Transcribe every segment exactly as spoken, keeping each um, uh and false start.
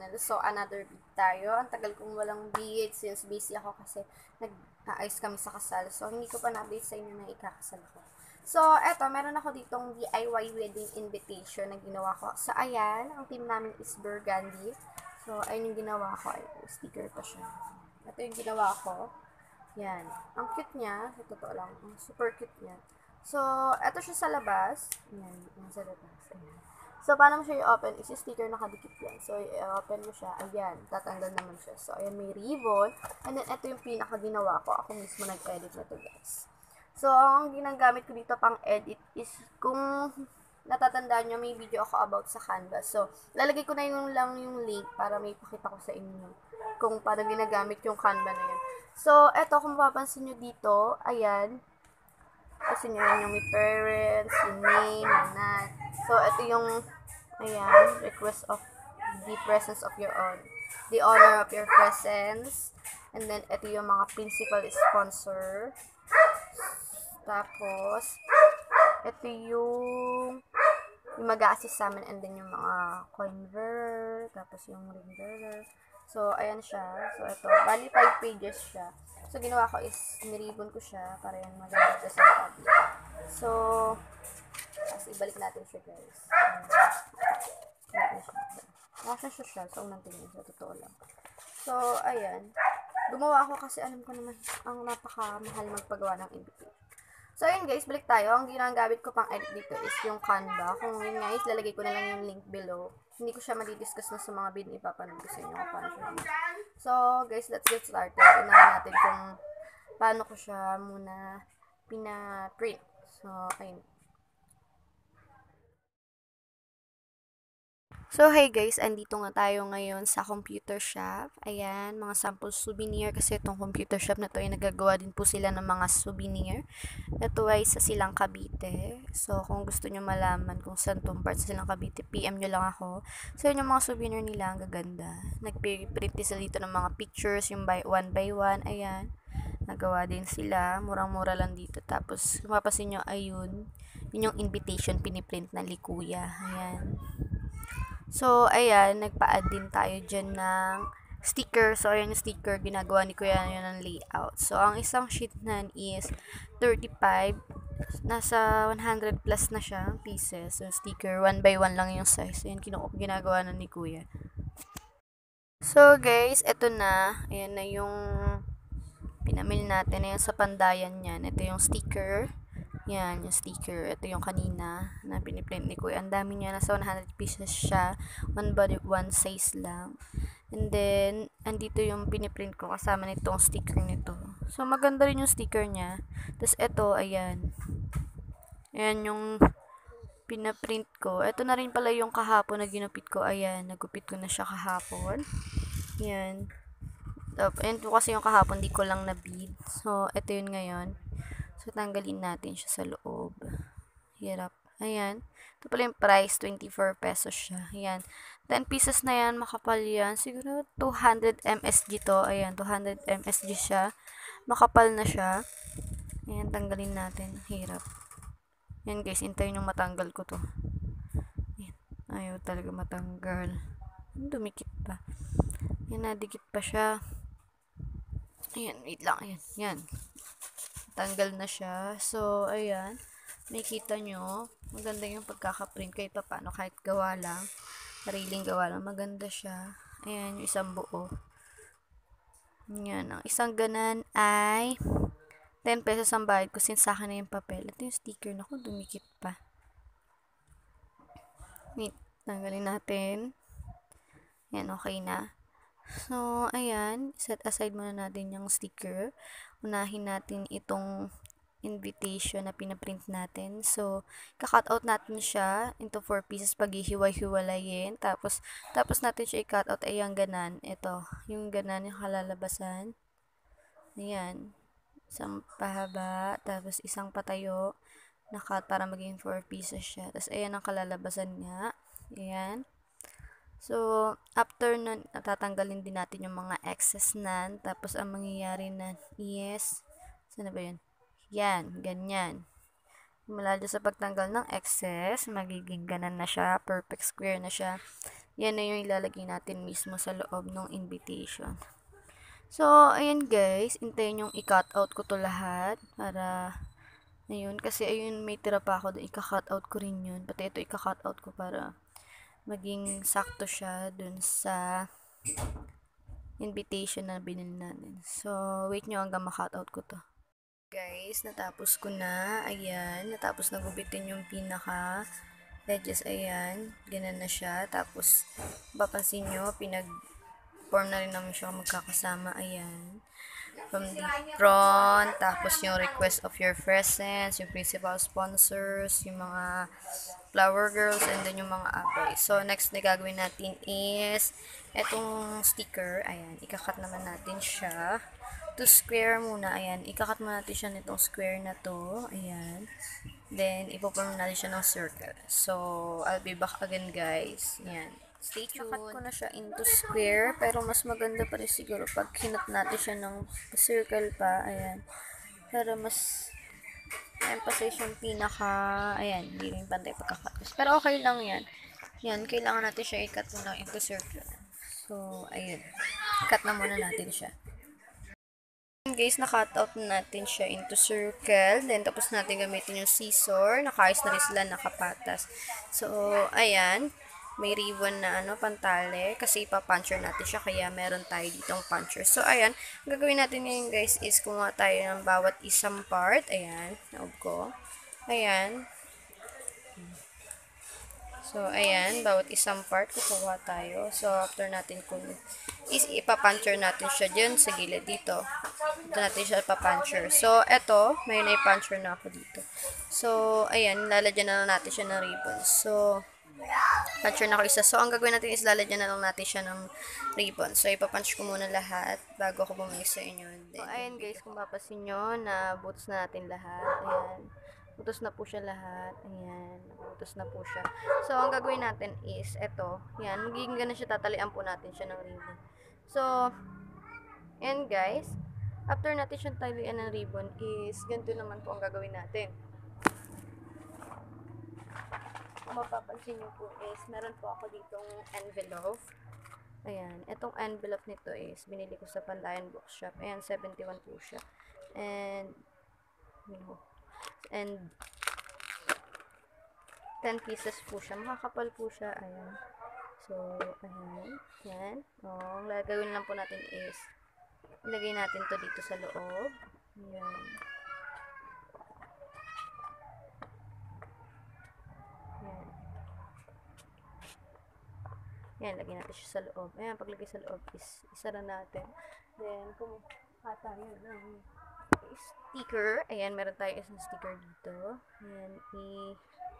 channel. So, another week tayo. Ang tagal kong walang bead since busy ako kasi nag-aayos kami sa kasal. So, hindi ko pa na-update sa inyo na ikakasal ko. So, eto, meron ako ditong D I Y wedding invitation na ginawa ko. So, ayan, ang team namin is Burgundy. So, ayun yung ginawa ko. Ay, sticker pa siya. Ito yung ginawa ko. Yan. Ang cute niya. Sa totoo lang. Super cute niya. So, eto siya sa labas. Yan. Yan sa labas. Ayan. So, paano mo siya i-open? Is yung sticker nakadikit yan. So, i-open mo siya. Ayan. Tatanggal naman siya. So, ayan, may ribbon. And then, ito yung pinaka ginawa ko. Ako mismo nag-edit na to, guys. So, ang ginagamit ko dito pang edit is, kung natatandaan nyo, may video ako about sa Canva. So, lalagay ko na yung lang yung link para may pakita ko sa inyo kung paano ginagamit yung Canva na yun. So, eto, kung mapapansin nyo dito, ayan, kasi nyo yung may parents, yung name, yung not. So, ito yung, ayan, request of the presence of your own, the honor of your presence. And then, ito yung mga principal sponsor. Tapos, ito yung, yung mag-a-assist sa amin. And then, yung mga coin bearer. Tapos, yung ring bearer. So, ayan siya. So, ito, bali five pages siya. So, ginawa ko is, niribon ko siya para yan maganda sa public. So, tapos ibalik natin siya, guys. Nasa siya siya sa unang tingin, sa totoo lang. So, ayan. Gumawa ako kasi alam ko naman ang napakamahal magpagawa ng invitation. So, ayun guys, balik tayo. Ang ginagamit ko pang edit dito is yung Canva. Kung yun guys, lalagay ko na lang yung link below. Hindi ko siya madidiscuss na sa mga video ipapanood ko sa inyo kung paano siya. So, guys, let's get started. Unahin natin kung paano ko siya muna pina-print. So, ayun. So, hey guys, andito nga tayo ngayon sa computer shop. Ayan, mga sample souvenir kasi itong computer shop na to ay nagagawa din po sila ng mga souvenir. Ito ay sa Silang Cavite. So, kung gusto nyo malaman kung saan itong part sa Silang Cavite, P M nyo lang ako. So, yun yung mga souvenir nila, ang gaganda. Nag-print sila dito ng mga pictures, yung by one by one. Ayan, nagawa din sila. Murang-mura lang dito. Tapos, mapapasin nyo, ayun, yun yung invitation piniprint na likuya. Ayan. So, ayan, nagpa-add din tayo dyan ng sticker. So, ayan yung sticker, ginagawa ni Kuya yun ng layout. So, ang isang sheet nan is thirty-five. Nasa one hundred plus na siya, pieces. So, sticker, one by one lang yung size. Ayan, ginagawa na ni Kuya. So, guys, eto na. Ayan na yung pinamil natin. Ayan sa pandayan yan. Ito yung sticker. Yan, yung sticker. Ito yung kanina na piniprint ni Kuya. Ang dami niya. Nasa one hundred pieces siya. One body, one size lang. And then, andito yung piniprint ko kasama nitong sticker nito. So, maganda rin yung sticker niya. Tapos, ito, ayan. Ayan yung pinaprint ko. Ito na rin pala yung kahapon na ginupit ko. Ayan, nagupit ko na siya kahapon. Ayan. Tapos, ayan po kasi yung kahapon, di ko lang na-bead. So, ito yun ngayon. So, tanggalin natin siya sa loob. Hirap. Ayan. Ito pala yung price, twenty-four pesos siya. Ayan. ten pieces na yan, makapal yan. Siguro two hundred M S G to. Ayan, two hundred M S G siya. Makapal na siya. Ayan, tanggalin natin. Hirap. Ayan guys, hintayin yung matanggal ko to. Ayan. Ayaw talaga matanggal. Dumikit pa. Ayan, nadikit pa siya. Ayan, wait lang. Ayan, ayan. Tanggal na siya. So, ayan. Makikita nyo. Maganda yung pagkakaprint kahit pa paano. Kahit gawa lang. Sariling gawa lang. Maganda siya. Ayan, yung isang buo. Ayan. Ang isang ganan ay ten pesos ang bayad ko since sa akin na yung papel. Ito yung sticker na ko. Dumikit pa. Wait. Tanggalin natin. Ayan, okay na. So, ayan. Set aside muna natin yung sticker. Unahin natin itong invitation na pinaprint natin. So, kakat out natin siya into four pieces pag hihiwa-hiwalayin. Tapos, tapos natin siya i-cut out. Ay, yung ganan. Ito. Yung ganan, yung kalalabasan. Ayan. Isang pahaba. Tapos, isang patayo. Nakat para maging four pieces siya. Tapos, ayan ang kalalabasan niya. Ayan. So, after nun, natatanggalin din natin yung mga excess nan. Tapos, ang mangyayari na is, saan na ba yun? Yan, ganyan. Mula sa pagtanggal ng excess, magiging ganan na siya. Perfect square na siya. yan na yung ilalagay natin mismo sa loob ng invitation. So, ayan guys, hintayin yung i-cut out ko to lahat para, ayun, kasi ayun, may tira pa ako doon, i-cut out ko rin yun. Pati ito, i-cut out ko para maging sakto siya dun sa invitation na binili natin. So, wait nyo hanggang ma-cut out ko to. Guys, natapos ko na. Ayan, natapos na gubitin yung pinaka edges. Ayan, ganun na siya. Tapos, papansin nyo, pinag-form na rin namin siya magkakasama. Ayan. From the front, tapos yung request of your presence, yung principal sponsors, yung mga flower girls, and then yung mga abay. So, next na gagawin natin is, etong sticker, ayan, ikakat naman natin siya to square muna, ayan, ikakat muna natin siya nitong square na to, ayan, then, ipoform natin siya ng circle. So, I'll be back again, guys, ayan. Stay tuned. Nakat ko na siya into square, pero mas maganda pa rin siguro pag kinat natin siya ng circle pa, ayan, para mas emphasize yung pinaka, ayan, hindi rin pantay pagkakat. Pero okay lang yan. Yan, kailangan natin siya i-cut muna into circle. So, ayun. Cut na muna natin siya. Guys, na-cut out natin siya into circle. Then, tapos natin gamitin yung scissor. Nakaayos na rin sila, nakapatas. So, ayan. May ribbon na ano, pantale. Kasi ipapuncher natin siya. Kaya meron tayo ditong puncher. So, ayan. Ang gagawin natin ngayon, guys, is kumuha tayo ng bawat isang part. Ayan. Naob ko. Ayan. So, ayan. Bawat isang part, kukuha tayo. So, after natin kung is ipapuncher natin siya dyan sa gilid dito. Ito natin siya ipapuncher. So, eto, may na-puncher na ako dito. So, ayan. Lalagyan na lang natin siya ng ribbon. So, puncher na ako isa. So, ang gagawin natin is lalagyan na lang natin siya ng ribbon. So, ipapunch ko muna lahat bago ako bumalik sa inyo. Then, so, ayan guys, kung papasin nyo, na butos na natin lahat. Ayan. Butos na po siya lahat. Ayan. Butos na po siya. So, ang gagawin natin is, eto. Ayan. Magiging ganun siya. Tatalian po natin siya ng ribbon. So, ayan guys. After natin siyang talian ng ribbon is, ganito naman po ang gagawin natin. Kung mapapansin nyo po is, meron po ako ditong envelope. Ayan. Itong envelope nito is, binili ko sa Pandayan Bookshop. Ayan, seventy-one po siya. And, no. And, ten pieces po siya. Makakapal po siya. Ayan. So, ayan. Ayan. O, ang gagawin lang po natin is, ilagay natin to dito sa loob. Ayan. Ayan. Ayan, lagay natin siya sa loob. Ayan, paglagay sa loob is, isara natin. Then, kumuha tayo ng sticker. Ayan, meron tayo isang sticker dito. Ayan, i-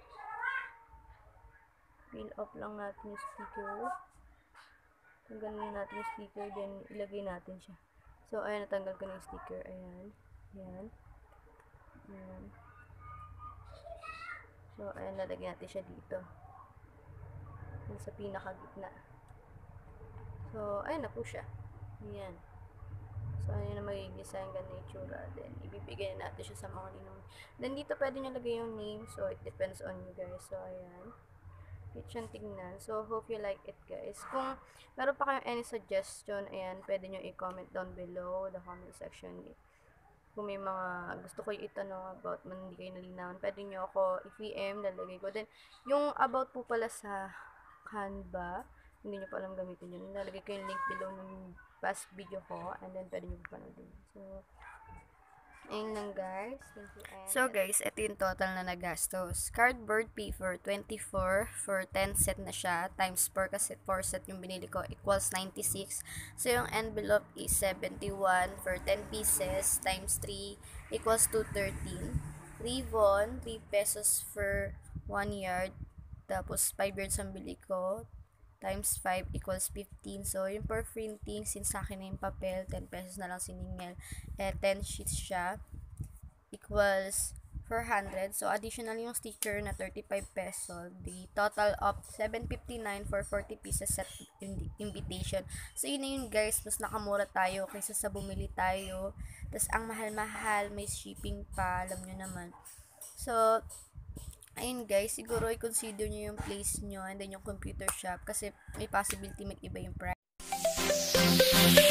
peel off lang natin yung sticker. Tanggalin natin yung sticker, then ilagay natin siya. So, ayan, natanggal ko na yung sticker. Ayan. Ayan. Ayan. So, ayan, lalagyan natin siya dito. Ayan, sa pinakagitna. So, ayan na po siya. Ayan. So, ayan na magiging design ganun yung itsura. Then, ibibigay natin siya sa mga ninong. Then, dito pwede nyo lagay yung name. So, it depends on you guys. So, ayan. Cute siyang tignan. So, hope you like it, guys. Kung meron pa kayong any suggestion, ayan, pwede nyo i-comment down below the comment section. Kung may mga gusto ko itanong about man hindi kayo nalinawan, pwede nyo ako i-P M, lalagay ko. Then, yung about po pala sa Canva, hindi nyo pa alam gamitin yun. Lalagay ko yung link below ng past video ko, and then pwede nyo pa panoodin. So, ayun lang guys. Thank you. And so guys, ito yung total na nagastos. Cardboard paper, twenty-four for ten set na siya. Times four kasi four set yung binili ko equals ninety-six. So yung envelope is seventy-one for ten pieces. Times three equals two thirteen. Ribbon, three pesos for one yard. Tapos five yards ang bili ko. Times five equals fifteen. So, yung per printing, since sa akin na yung papel, ten pesos na lang siningil. Eh, ten sheets siya. Equals four hundred. So, additional yung sticker na thirty-five peso. The total of seven fifty-nine for forty pieces set invitation. So, yun na yun guys. Mas nakamura tayo kaysa sa bumili tayo. Tapos, ang mahal-mahal, may shipping pa. Alam nyo naman. So, ayun guys, siguro i-consider nyo yung place nyo and then yung computer shop kasi may possibility mag-iba yung price.